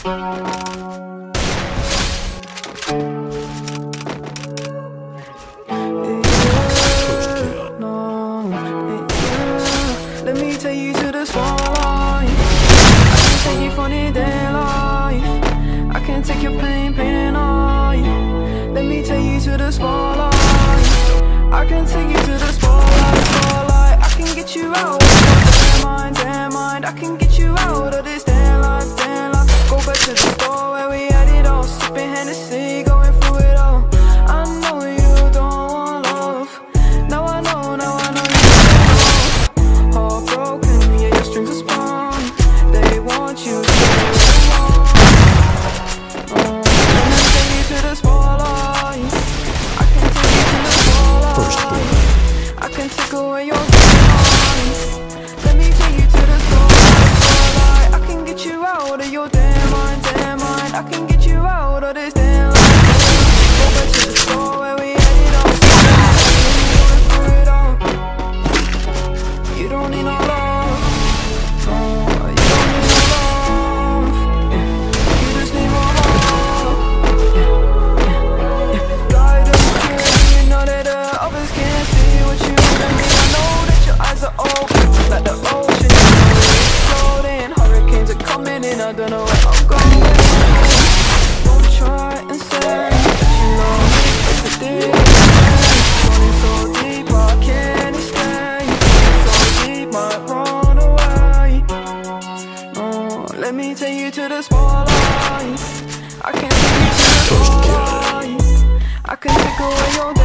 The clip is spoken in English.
Let me take you to the spotlight. I can take you from the day life. I can take your pain and I. Let me take you to the spotlight. I can take you to the spotlight. I can get you out of this damn mind. I can get you out of this damn life. Go back to the store where we had it all, sipping Hennessy, going through it all. I know you don't want love. Now I know you don't. Heartbroken, yeah, your strings are spun. They want you to belong. Let me take you to the spotlight. I can take you to the spotlight. I can take away your mind. Let me take you to the spotlight. I can get you out of your damn mind. I can get you out of this damn life. Go back to the store where we had it all. Going through it all. You don't need no love. You don't need no love. You just need more love. Guidance, you know that the others can't see what you and me. I know that your eyes are open like the ocean. Exploding, hurricanes are coming in. I don't know where I'm going. Don't try and say that you know it's a deal. Falling so deep, I can't escape. So deep, might run away. No, let me take you to the spotlight. I can take you to the spotlight. I can take away your